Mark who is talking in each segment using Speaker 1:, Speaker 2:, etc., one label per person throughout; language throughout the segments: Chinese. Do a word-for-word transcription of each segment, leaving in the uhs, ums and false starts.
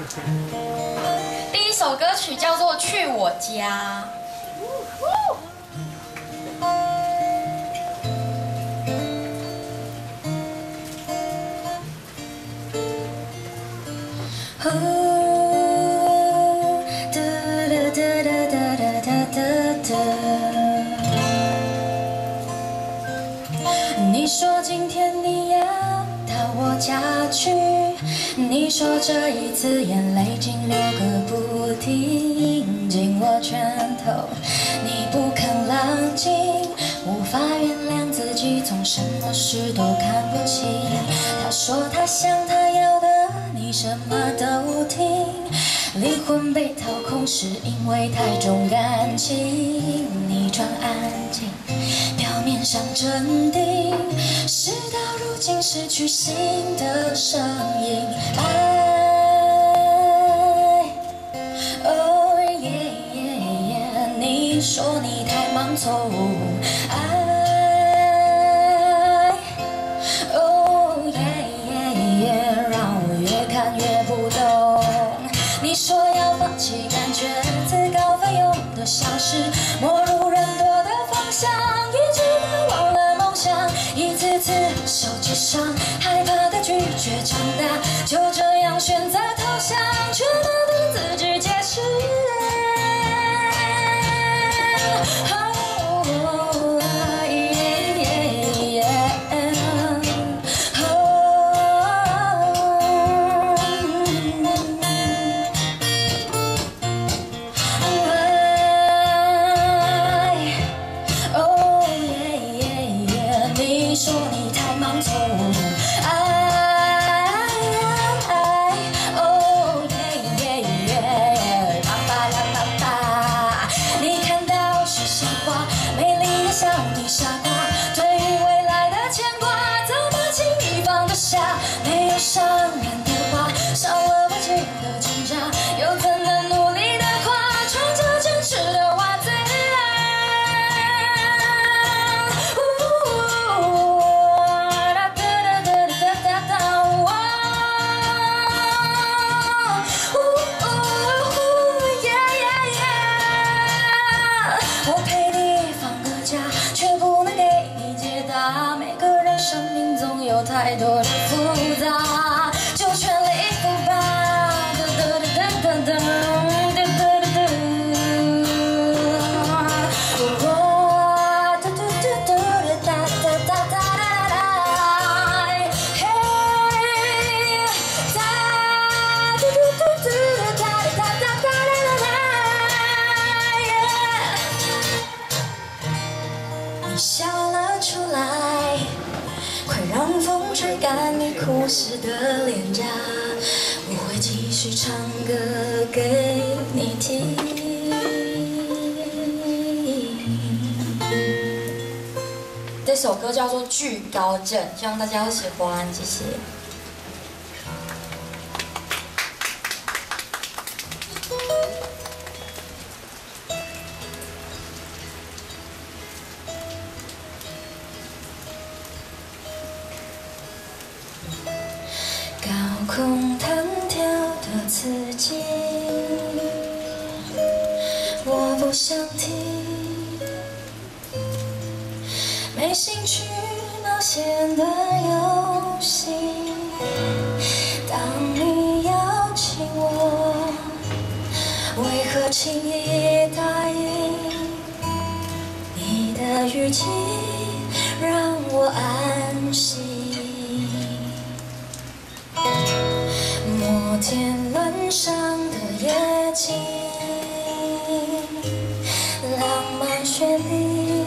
Speaker 1: 第一首歌曲叫做《去我家》。你说今天你要到我家去，你说这一次眼泪竟流个不停，紧握拳头，你不肯冷静，无法原谅自己，从什么事都看不清。他说他想他要的，你什么都听。灵魂被掏空是因为太重感情，你装安静，表面上镇定，事到如今失去新的声音。爱，哦耶耶耶，你说你太忙错误。爱，哦耶耶耶，让我越看越不懂。你说要放弃感觉，自告奋勇的消失，没入人多的方向，一直都忘了梦想，一次次受击伤，害怕的拒绝长大，就这样选择投降，却难对自己解释。你说你太忙错误，爱，哦耶耶耶，叭叭啦叭叭，你看到是笑话，美丽的像你傻瓜，对于未来的牵挂，怎么轻易放得下？没有伤人的话，少了委屈的挣扎，又怎能努力的跨，穿着坚持的袜子？我陪你放个假，却不能给你解答。每个人生命总有太多的复杂，就全力以赴吧。噔噔噔噔噔噔噔噔噔。我嘟嘟嘟嘟哒哒哒哒哒，嘿，哒嘟嘟嘟嘟哒哒哒哒哒哒。你笑了出来，快让风吹干你哭湿的脸颊，我会继续唱歌给你听。这首歌叫做《惧高症》，希望大家会喜欢，谢谢。高空弹跳的刺激，我不想听，没兴趣冒险的游戏。当你邀请我，为何轻易答应？你的语气让我安心。摩天轮上的夜景，浪漫绚丽。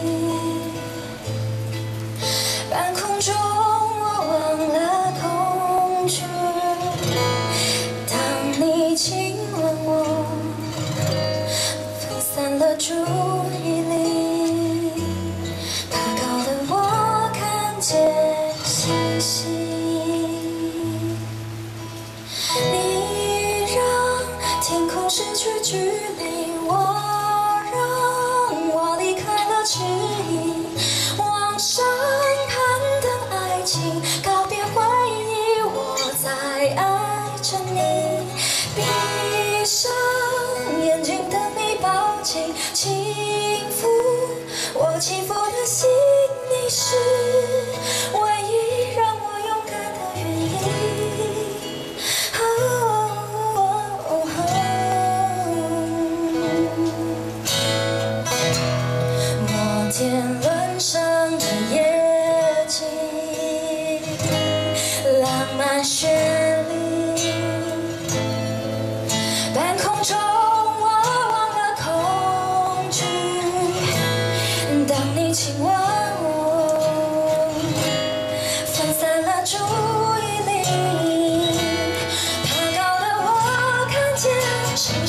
Speaker 1: 半空中我忘了恐惧，当你亲吻我，分散了注意力，爬高的我看见星星。你让天空失去距离，我让我离开了迟疑，往上攀登爱情，告别回忆，我在爱着你。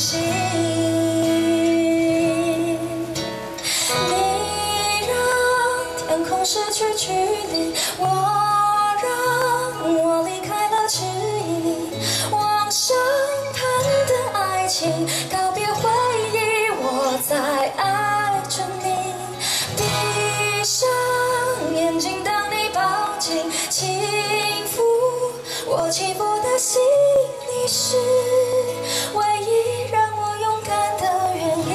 Speaker 1: 心。你让天空失去距离，我让我离开了指引，往上攀的爱情，告别回忆，我在爱着你。闭上眼睛，等你抱紧，幸福我起伏的心，你是唯一让我勇敢的原因。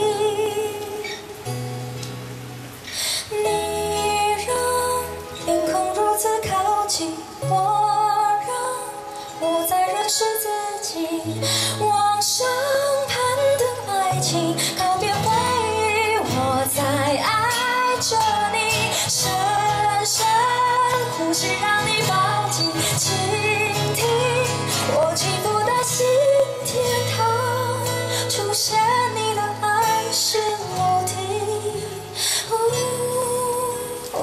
Speaker 1: 你让天空如此靠近，我让我再认识自己，往上攀的爱情，告别回忆，我在爱着你，深深呼吸，让你抱紧，倾听我起伏的心天堂，出现你的爱是我听。哦哦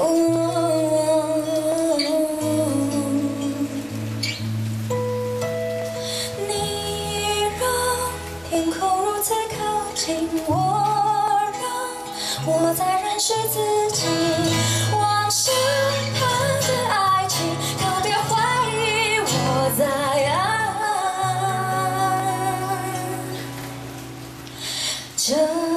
Speaker 1: 你让天空如此靠近，我让我再认识自己，往上攀的爱情，告别怀疑，我在爱着。